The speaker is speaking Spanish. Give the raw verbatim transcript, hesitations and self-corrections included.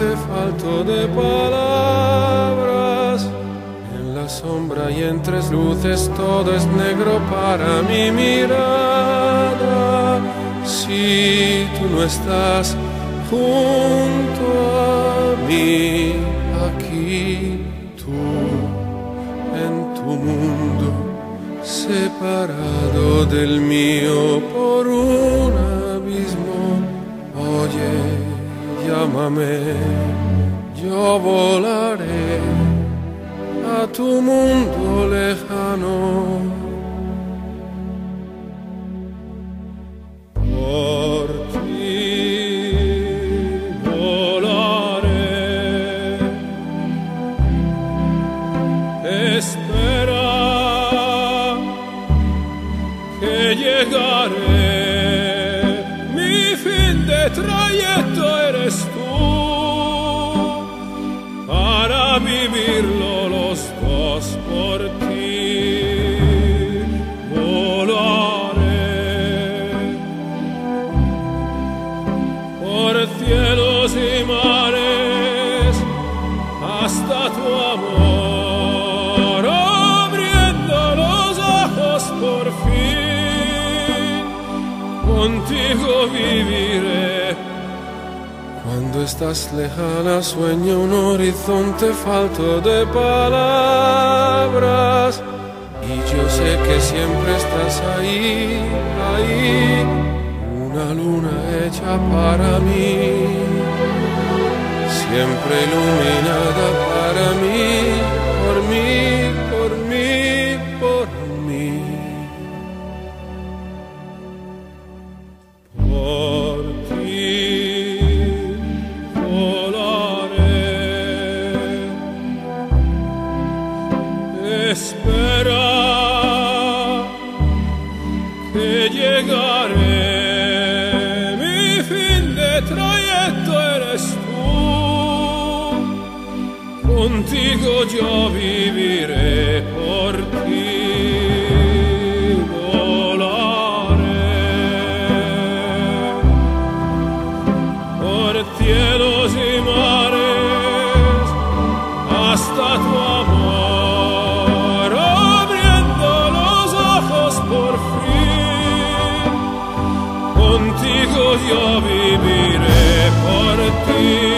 horizonte falto de palabras. En la sombra y en tres luces todo es negro para mi mirada. Si tú no estás junto a mí, aquí tú en tu mundo, separado del mío por un abismo. Oye, llámame, yo volaré a tu mundo lejano. Por ti volaré, espera que llegaré. Mi fin de trayecto eres tú, para vivirlo los dos por ti. Volaré por cielos y mares hasta tu amor, abriendo los ojos por fin. Contigo viviré. Cuando estás lejana sueño un horizonte falto de palabras, y yo sé que siempre estás ahí, ahí, una luna hecha para mí, siempre iluminada para mí, por mí, por mí, por mí. Por ti espera que llegaré. Mi fin de trayecto eres tú, contigo yo viviré. Por ti volaré por cielos y mares hasta tu amor, por fin. Contigo yo viviré. Por ti